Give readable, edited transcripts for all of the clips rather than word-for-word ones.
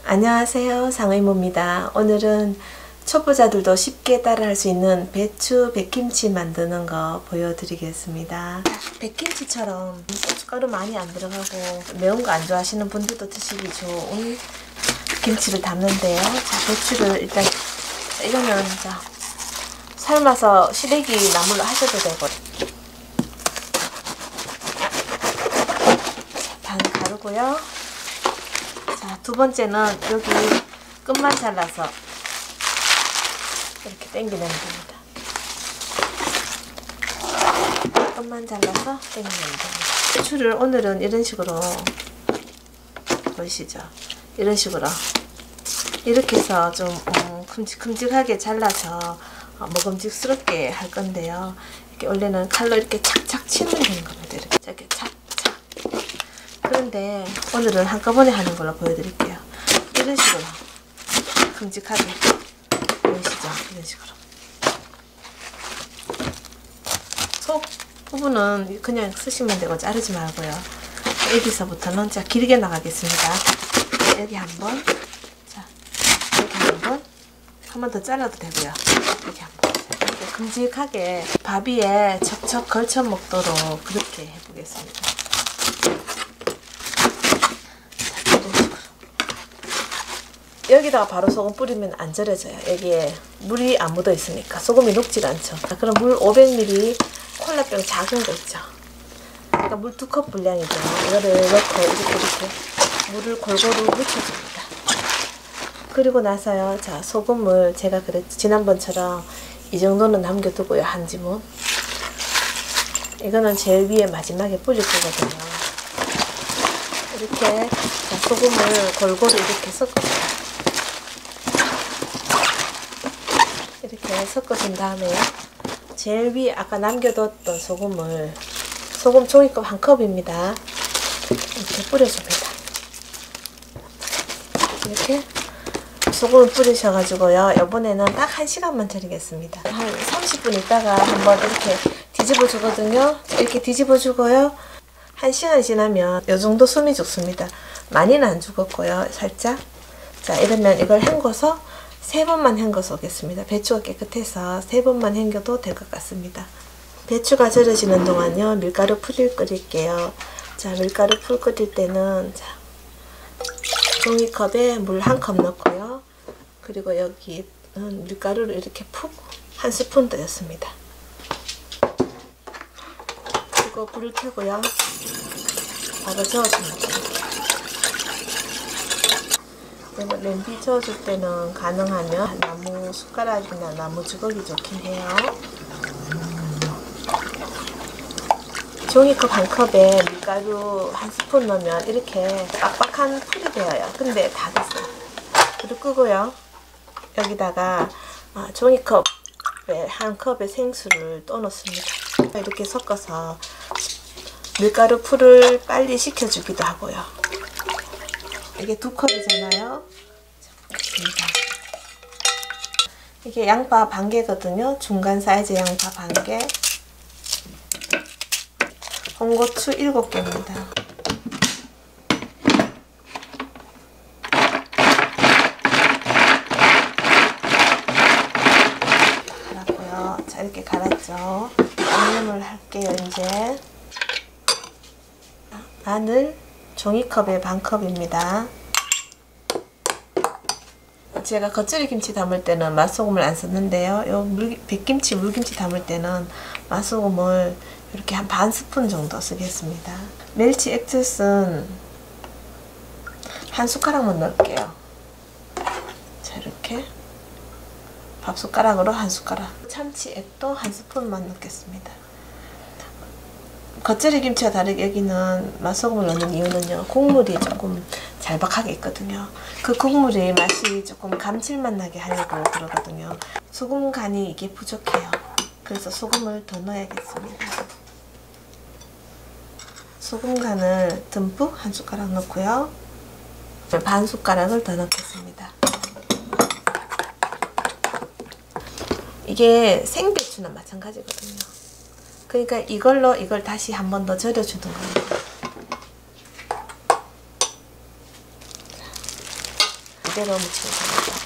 안녕하세요, 상의모입니다. 오늘은 초보자들도 쉽게 따라할 수 있는 배추 백김치 만드는 거 보여드리겠습니다. 백김치처럼 고춧가루 많이 안 들어가고 매운 거 안 좋아하시는 분들도 드시기 좋은 김치를 담는데요. 자, 배추를 일단 이거는 삶아서 시래기 나물로 하셔도 되고, 반 가르고요. 자, 두 번째는 여기 끝만 잘라서 이렇게 당겨내면 됩니다. 끝만 잘라서 당겨내면 됩니다. 배추를 오늘은 이런 식으로, 보이시죠? 이런 식으로 이렇게 해서 좀 큼직큼직하게 잘라서 먹음직스럽게 할 건데요. 이렇게 원래는 칼로 이렇게 착착 치면 되는 겁니다. 이렇게 착착. 그런데 오늘은 한꺼번에 하는 걸로 보여드릴게요. 이런 식으로 큼직하게, 보이시죠? 이런 식으로. 속 부분은 그냥 쓰시면 되고 자르지 말고요. 여기서부터는 자, 길게 나가겠습니다. 여기 한번, 자, 여기 한 번 더 잘라도 되고요. 여기 한번, 이렇게 큼직하게 밥 위에 척척 걸쳐 먹도록 그렇게 해보겠습니다. 여기다가 바로 소금 뿌리면 안 절여져요. 여기에 물이 안 묻어 있으니까 소금이 녹지가 않죠. 자, 그럼 물 500ml 콜라병 작은 거 있죠. 그러니까 물 2컵 분량이죠. 이거를 넣고 이렇게 물을 골고루 묻혀줍니다. 그리고 나서요, 자, 소금을 제가 그랬죠. 지난번처럼 이 정도는 남겨두고요, 한 지문. 이거는 제일 위에 마지막에 뿌릴 거거든요. 이렇게 자, 소금을 골고루 이렇게 섞어줍니다. 이렇게 섞어준 다음에 제일 위에 아까 남겨뒀던 소금 종이컵 1컵입니다. 이렇게 뿌려줍니다. 이렇게 소금을 뿌리셔가지고요. 이번에는 딱 1시간만 절이겠습니다. 한 30분 있다가 한번 이렇게 뒤집어 주거든요. 이렇게 뒤집어 주고요. 1시간 지나면 이 정도 숨이 죽습니다. 많이는 안 죽었고요. 살짝. 자, 이러면 이걸 헹궈서 3번만 헹궈서 오겠습니다. 배추가 깨끗해서 3번만 헹겨도 될 것 같습니다. 배추가 절여지는 동안요, 밀가루 풀을 끓일게요. 자, 밀가루 풀 끓일 때는 자, 종이컵에 물 1컵 넣고요. 그리고 여기 밀가루를 이렇게 푹 1스푼 넣었습니다. 그리고 불을 켜고요. 밥을 저어줍니다. 냄비 저어줄 때는 가능하면 나무 숟가락이나 나무 주걱이 좋긴 해요. 종이컵 1컵에 밀가루 1스푼 넣으면 이렇게 빡빡한 풀이 되어요. 근데 다 됐어요. 불을 끄고요. 여기다가 종이컵에 1컵의 생수를 또 넣습니다. 이렇게 섞어서 밀가루 풀을 빨리 식혀주기도 하고요. 이게 2컵이잖아요. 이게 양파 반 개거든요. 중간 사이즈 양파 반 개. 홍고추 7개입니다. 갈았고요. 자, 이렇게 갈았죠. 양념을 할게요. 이제 마늘 종이컵에 반컵입니다. 제가 겉절이 김치 담을 때는 맛소금을 안 썼는데요. 백김치, 물김치 담을 때는 맛소금을 이렇게 한 반 스푼 정도 쓰겠습니다. 멸치 액젓은 1숟가락만 넣을게요. 자, 이렇게 밥 숟가락으로 1숟가락. 참치액도 1스푼만 넣겠습니다. 겉절이 김치와 다르게 여기는 맛소금을 넣는 이유는요, 국물이 조금 잘박하게 있거든요. 그 국물의 맛이 조금 감칠맛 나게 하려고 그러거든요. 소금 간이 이게 부족해요. 그래서 소금을 더 넣어야겠습니다. 소금 간을 듬뿍 1숟가락 넣고요. 반 숟가락을 더 넣겠습니다. 이게 생배추는 마찬가지거든요. 그러니까 이걸 다시 한 번 더 절여주는 겁니다. 이대로 무치면 됩니다.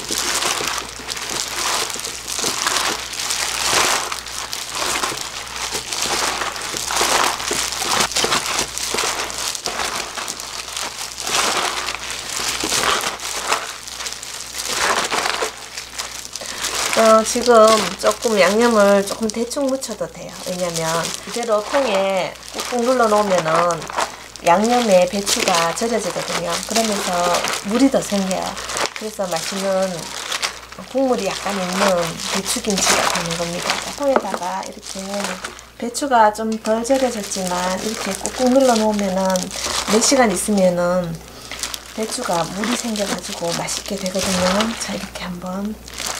지금 조금 양념을 조금 대충 묻혀도 돼요. 왜냐면 이대로 통에 꾹꾹 눌러 놓으면은 양념에 배추가 절여지거든요. 그러면서 물이 더 생겨요. 그래서 맛있는 국물이 약간 있는 배추김치가 되는 겁니다. 통에다가 이렇게 배추가 좀 덜 절여졌지만 이렇게 꾹꾹 눌러 놓으면은 몇 시간 있으면은 배추가 물이 생겨가지고 맛있게 되거든요. 자, 이렇게 한번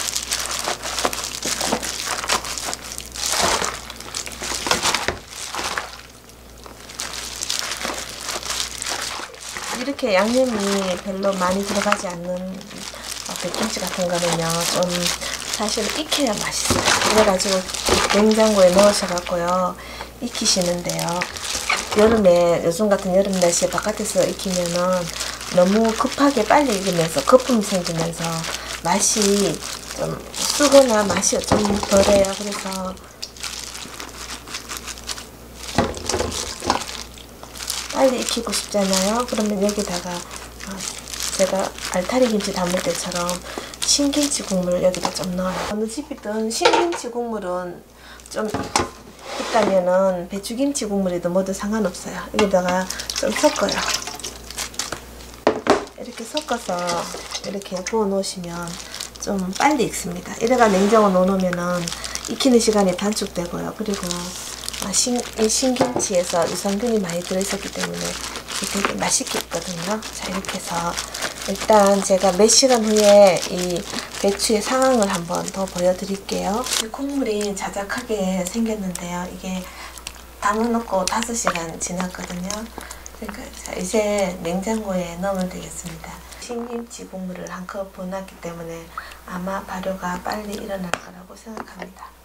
이렇게 양념이 별로 많이 들어가지 않는 백김치 같은 거는요, 좀 사실 익혀야 맛있어요. 그래가지고 냉장고에 넣으셔갖고요, 익히시는데요. 여름에, 요즘 같은 여름 날씨에 바깥에서 익히면은 너무 급하게 빨리 익으면서 거품이 생기면서 맛이 좀 쓰거나 맛이 좀 덜해요. 그래서 빨리 익히고 싶잖아요. 그러면 여기다가 제가 알타리 김치 담을 때처럼 신김치 국물을 여기다 좀 넣어요. 어느 집이든 신김치 국물은 좀 있다면은 배추김치 국물이든 뭐든 상관없어요. 여기다가 좀 섞어요. 이렇게 섞어서 이렇게 부어 놓으시면 좀 빨리 익습니다. 이래가 냉장고에 넣어놓으면은 익히는 시간이 단축되고요. 그리고 이 신김치에서 유산균이 많이 들어있었기 때문에 되게 맛있게 익거든요. 자, 이렇게 해서 일단 제가 몇 시간 후에 이 배추의 상황을 한번 더 보여드릴게요. 국물이 자작하게 생겼는데요. 이게 담아놓고 5시간 지났거든요. 그러니까 자, 이제 냉장고에 넣으면 되겠습니다. 신김치 국물을 한 컵 부어놨기 때문에 아마 발효가 빨리 일어날 거라고 생각합니다.